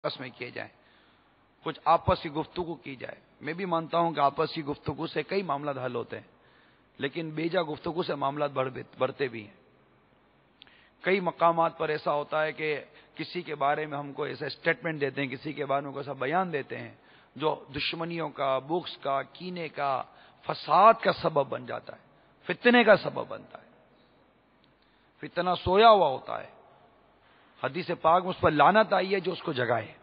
آپس میں کیے جائیں، کچھ آپس کی گفتگو کی جائے. میں بھی مانتا ہوں کہ آپس کی گفتگو سے کئی معاملات حل ہوتے ہیں، لیکن بیجا گفتگو سے معاملات بڑھتے بھی ہیں. کئی مقامات پر ایسا ہوتا ہے کہ کسی کے بارے میں ہم کو ایسا اسٹیٹمنٹ دیتے ہیں، کسی کے بارے میں ایسا بیان دیتے ہیں جو دشمنیوں کا، بغض کا، کینے کا، فساد کا سبب بن جاتا ہے، فتنے کا سبب بنتا ہے. فتنہ سویا ہوا ہوتا ہے، حدیث پاک میں اس پر لعنت آئی ہے جو اس کو جگائے.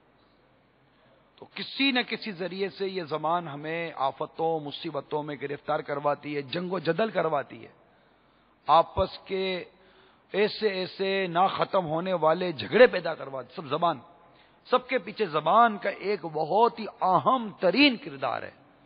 تو کسی نہ کسی ذریعے سے یہ زبان ہمیں آفتوں مصیبتوں میں گرفتار کرواتی ہے، جنگ و جدل کرواتی ہے، آپس کے ایسے نہ ختم ہونے والے جھگڑے پیدا کرواتی. سب کے پیچھے زبان کا ایک بہت ہی اہم ترین کردار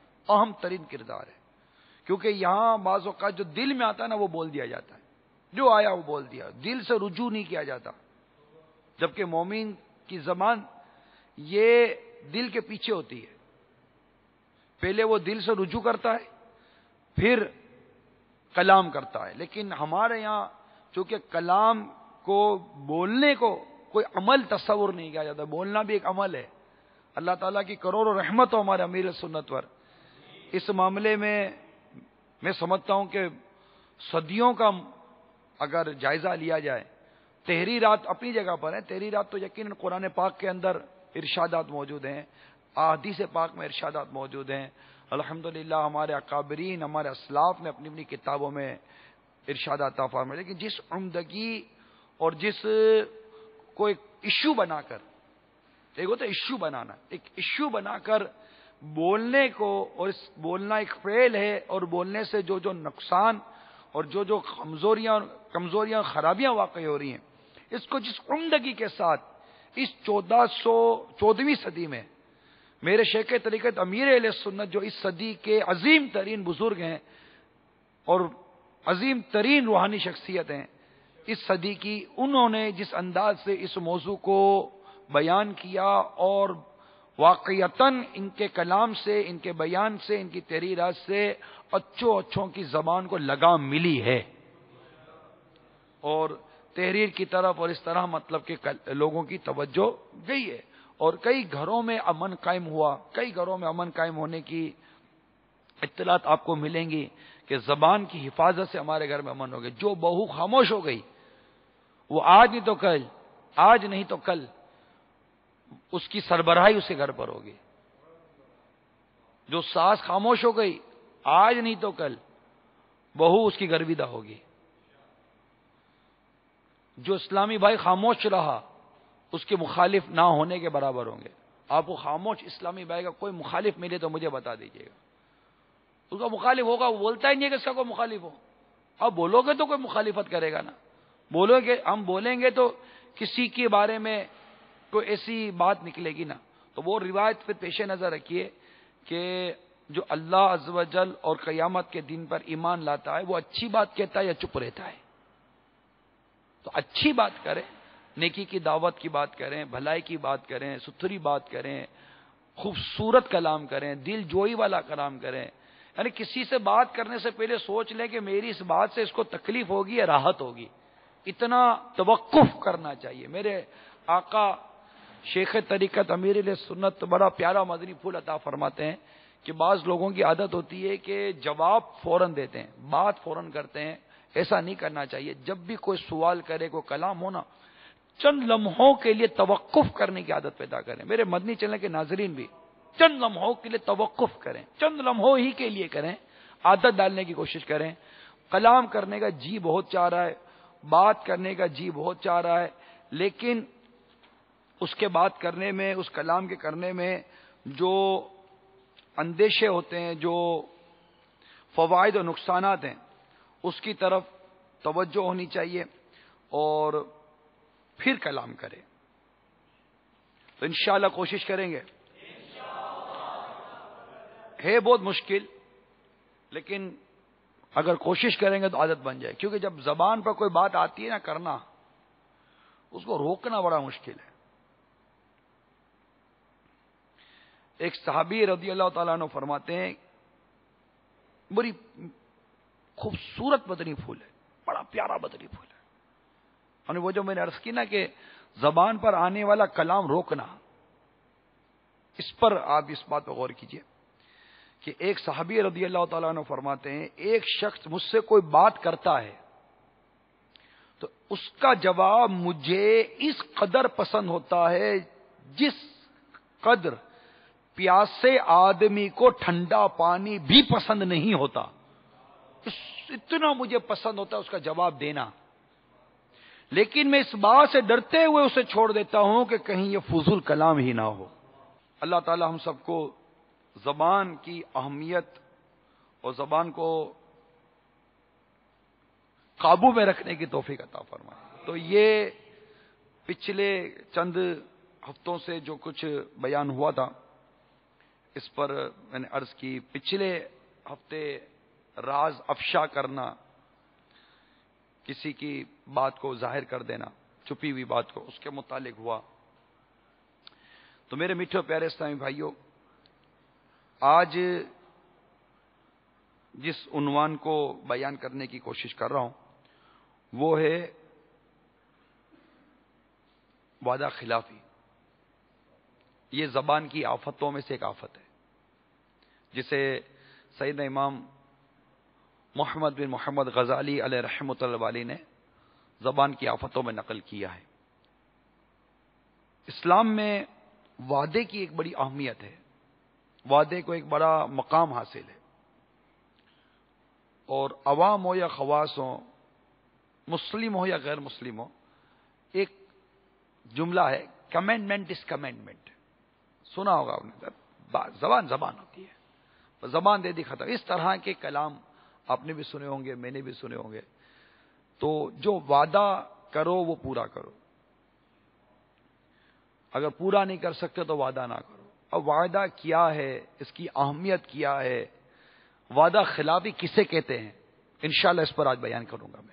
ہے. کیونکہ یہاں بعض اوقات جو دل میں آتا ہے نا وہ بول دیا جاتا ہے، جو آیا وہ بول دیا، دل سے رجوع نہیں کیا جاتا. جبکہ مومن کی زبان یہ دل کے پیچھے ہوتی ہے، پہلے وہ دل سے رجوع کرتا ہے پھر کلام کرتا ہے. لیکن ہمارے یہاں چونکہ کلام کو بولنے کو کوئی عمل تصور نہیں کیا جاتا، بولنا بھی ایک عمل ہے. اللہ تعالیٰ کی کروڑوں رحمت ہو ہمارے امیر سنت پر. اس معاملے میں سمجھتا ہوں کہ صدیوں کا اگر جائزہ لیا جائے، تحریرات اپنی جگہ پر ہیں، تحریرات تو یقیناً قرآن پاک کے اندر ارشادات موجود ہیں، احادیث پاک میں ارشادات موجود ہیں. الحمدللہ ہمارے اکابرین، ہمارے اسلاف نے اپنی کتابوں میں ارشادات عطا فرمائے. لیکن جس عمدگی اور جس کو ایک ایشو بنا کر، ایک ہوتا ہے ایشو بنانا، ایک ایشو بنا کر بولنے کو، اور اس بولنا ایک فعل ہے، اور بولنے سے جو نقصان اور جو کمزوریاں خرابیاں واقع ہو رہی ہیں، اس کو جس عمدگی کے ساتھ اس 14ویں صدی میں میرے شیخ طریقت امیر اہل سنت جو اس صدی کے عظیم ترین بزرگ ہیں اور عظیم ترین روحانی شخصیت ہیں اس صدی کی، انہوں نے جس انداز سے اس موضوع کو بیان کیا، اور واقعتاً ان کے کلام سے، ان کے بیان سے، ان کی تحریرات سے اچھوں کی زبان کو لگام ملی ہے، اور تحریر کی طرف اور اس طرح مطلب کہ لوگوں کی توجہ گئی ہے. اور کئی گھروں میں امن قائم ہوا، کئی گھروں میں امن قائم ہونے کی اطلاعات آپ کو ملیں گی کہ زبان کی حفاظت سے ہمارے گھر میں امن ہو گئی. جو بہو خاموش ہو گئی وہ آج نہیں تو کل اس کی سربراہی اس کے گھر پر ہوگی. جو ساس خاموش ہو گئی آج نہیں تو کل بہو اس کی گرویدہ ہوگی. جو اسلامی بھائی خاموش رہا اس کے مخالف نہ ہونے کے برابر ہوں گے. آپ کو خاموش اسلامی بھائی کا کوئی مخالف ملے تو مجھے بتا دیجیے گا. اس کا مخالف ہوگا، وہ بولتا ہی نہیں ہے کہ اس کا کوئی مخالف ہو. آپ بولو گے تو کوئی مخالفت کرے گا نا. ہم بولیں گے تو کسی کے بارے میں کوئی ایسی بات نکلے گی نا. تو وہ روایت پھر پیش نظر رکھیے کہ جو اللہ عز و جل اور قیامت کے دن پر ایمان لاتا ہے وہ اچھی بات کہتا ہے یا چپ رہتا ہے. تو اچھی بات کریں، نیکی کی دعوت کی بات کریں، بھلائی کی بات کریں، ستھری بات کریں، خوبصورت کلام کریں، دل جوئی والا کلام کریں. یعنی کسی سے بات کرنے سے پہلے سوچ لیں کہ میری اس بات سے اس کو تکلیف ہوگی یا راحت ہوگی. اتنا توقف کرنا چاہیے. میرے آقا شیخ طریقت امیر علیہ سنت بڑا پیارا مدنی پھول عطا فرماتے ہیں کہ بعض لوگوں کی عادت ہوتی ہے کہ جواب فوراً دیتے ہیں، بات فوراً کرتے ہیں. ایسا نہیں کرنا چاہیے. جب بھی کوئی سوال کرے، کوئی کلام ہونا، چند لمحوں کے لیے توقف کرنے کی عادت پیدا کریں. میرے مدنی چینل کے ناظرین بھی چند لمحوں کے لیے توقف کریں، چند لمحوں ہی کے لیے کریں. عادت ڈالنے کی کوشش کریں. کلام کرنے کا جی بہت چاہ رہا ہے، بات کرنے کا جی بہت چاہ رہا ہے، لیکن اس کے بات کرنے میں، اس کلام کے کرنے میں جو اندیشے ہوتے ہیں، جو فوائد و نقصانات ہیں، اس کی طرف توجہ ہونی چاہیے اور پھر کلام کریں. تو انشاءاللہ کوشش کریں گے. ہے بہت مشکل، لیکن اگر کوشش کریں گے تو عادت بن جائے. کیونکہ جب زبان پر کوئی بات آتی ہے نا، کرنا، اس کو روکنا بڑا مشکل ہے. ایک صحابی رضی اللہ تعالیٰ عنہ فرماتے ہیں، بڑی خوبصورت مدنی پھول ہے، بڑا پیارا مدنی پھول ہے. اور وہ جو میں نے عرض کی نا کہ زبان پر آنے والا کلام روکنا، اس پر آپ اس بات پہ غور کیجئے کہ ایک صحابی رضی اللہ تعالیٰ عنہ فرماتے ہیں ایک شخص مجھ سے کوئی بات کرتا ہے تو اس کا جواب مجھے اس قدر پسند ہوتا ہے جس قدر پیاسے آدمی کو ٹھنڈا پانی بھی پسند نہیں ہوتا، اتنا مجھے پسند ہوتا ہے اس کا جواب دینا، لیکن میں اس بات سے ڈرتے ہوئے اسے چھوڑ دیتا ہوں کہ کہیں یہ فضول کلام ہی نہ ہو۔ اللہ تعالی ہم سب کو زبان کی اہمیت اور زبان کو قابو میں رکھنے کی توفیق عطا فرمائے۔ تو یہ پچھلے چند ہفتوں سے جو کچھ بیان ہوا تھا اس پر میں نے عرض کی، پچھلے ہفتے راز افشا کرنا، کسی کی بات کو ظاہر کر دینا، چھپی ہوئی بات کو، اس کے متعلق ہوا۔ تو میرے میٹھے پیارے اسلامی بھائیوں، آج جس عنوان کو بیان کرنے کی کوشش کر رہا ہوں وہ ہے وعدہ خلافی۔ یہ زبان کی آفتوں میں سے ایک آفت ہے جسے سیدنا امام محمد بن محمد غزالی علیہ رحمۃ اللہ علیہ نے زبان کی آفتوں میں نقل کیا ہے۔ اسلام میں وعدے کی ایک بڑی اہمیت ہے، وعدے کو ایک بڑا مقام حاصل ہے، اور عوام ہو یا خواص ہو، مسلم ہو یا غیر مسلم ہو، ایک جملہ ہے کمینڈمنٹ از کمینڈمنٹ، سنا ہوگا آپ نے، زبان ہوتی ہے، زبان دے دی ختم۔ اس طرح کے کلام آپ نے بھی سنے ہوں گے، میں نے بھی سنے ہوں گے۔ تو جو وعدہ کرو وہ پورا کرو، اگر پورا نہیں کر سکتے تو وعدہ نہ کرو۔ اب وعدہ کیا ہے، اس کی اہمیت کیا ہے، وعدہ خلافی کسے کہتے ہیں، انشاءاللہ اس پر آج بیان کروں گا میں۔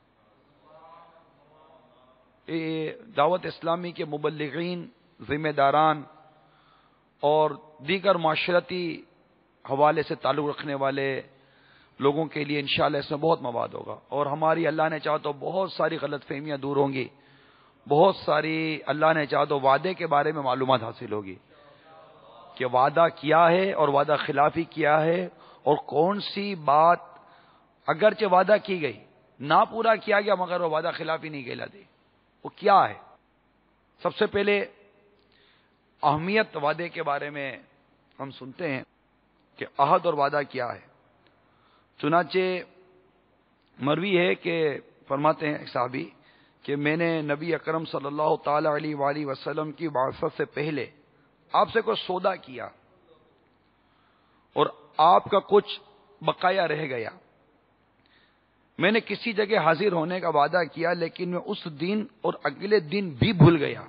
دعوت اسلامی کے مبلغین، ذمہ داران اور دیگر معاشرتی حوالے سے تعلق رکھنے والے لوگوں کے لیے انشاءاللہ اس میں بہت مواد ہوگا، اور ہماری اللہ نے چاہا تو بہت ساری غلط فہمیاں دور ہوں گی، بہت ساری اللہ نے چاہا تو وعدے کے بارے میں معلومات حاصل ہوگی کہ وعدہ کیا ہے اور وعدہ خلافی کیا ہے، اور کون سی بات اگرچہ وعدہ کی گئی نہ پورا کیا گیا مگر وہ وعدہ خلافی نہیں کہلاتی، وہ کیا ہے۔ سب سے پہلے اہمیت وعدے کے بارے میں ہم سنتے ہیں کہ عہد اور وعدہ کیا ہے۔ چنانچہ مروی ہے کہ فرماتے ہیں ایک صحابی کہ میں نے نبی اکرم صلی اللہ تعالی علیہ وآلہ وسلم کی بعثت سے پہلے آپ سے کوئی سودا کیا اور آپ کا کچھ بقایا رہ گیا، میں نے کسی جگہ حاضر ہونے کا وعدہ کیا لیکن میں اس دن اور اگلے دن بھی بھول گیا،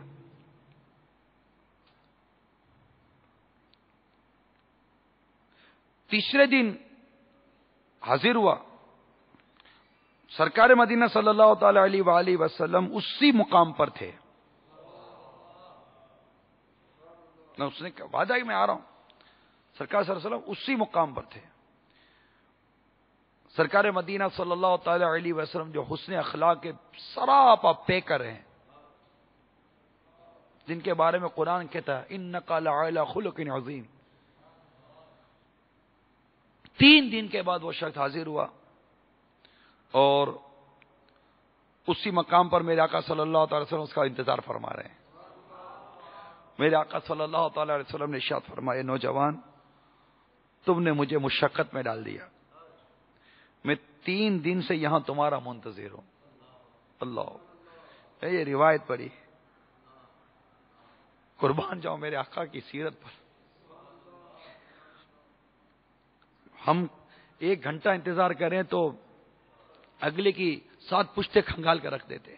تیسرے دن حاضر ہوا، سرکار مدینہ صلی اللہ تعالی علیہ وآلہ وسلم اسی مقام پر تھے، اس نے کہا وعدہ ہی میں آ رہا ہوں، سرکار صلی اللہ علیہ وسلم اسی مقام پر تھے۔ سرکار مدینہ صلی اللہ تعالی علیہ وسلم جو حسن اخلاق کے سراپا پیکر ہیں، جن کے بارے میں قرآن کہتا ہے انک لعلی خلق عظیم، 3 دن کے بعد وہ شخص حاضر ہوا اور اسی مقام پر میرے آقا صلی اللہ تعالی وسلم اس کا انتظار فرما رہے ہیں۔ میرے آقا صلی اللہ تعالی علیہ وسلم نے ارشاد فرمایا نوجوان تم نے مجھے مشقت میں ڈال دیا، میں 3 دن سے یہاں تمہارا منتظر ہوں۔ اللہ، یہ روایت پڑھی، قربان جاؤں میرے آقا کی سیرت پر۔ ہم 1 گھنٹہ انتظار کریں تو اگلے کی 7 پشتے کھنگال کر رکھ دیتے ہیں،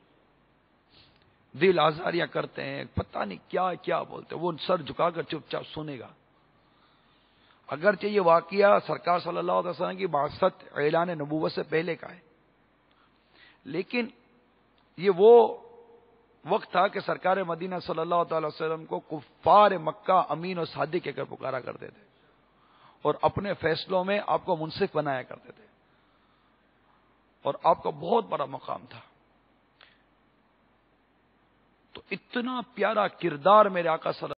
دل آزاریاں کرتے ہیں، پتہ نہیں کیا کیا بولتے ہیں، وہ سر جھکا کر چپ چاپ سنے گا۔ اگرچہ یہ واقعہ سرکار صلی اللہ علیہ وسلم کی بعثت اعلان نبوت سے پہلے کا ہے، لیکن یہ وہ وقت تھا کہ سرکار مدینہ صلی اللہ تعالی وسلم کو کفار مکہ امین و صادق کہہ کر پکارا کرتے تھے اور اپنے فیصلوں میں آپ کو منصف بنایا کرتے تھے، اور آپ کا بہت بڑا مقام تھا۔ تو اتنا پیارا کردار میرے آقا صلی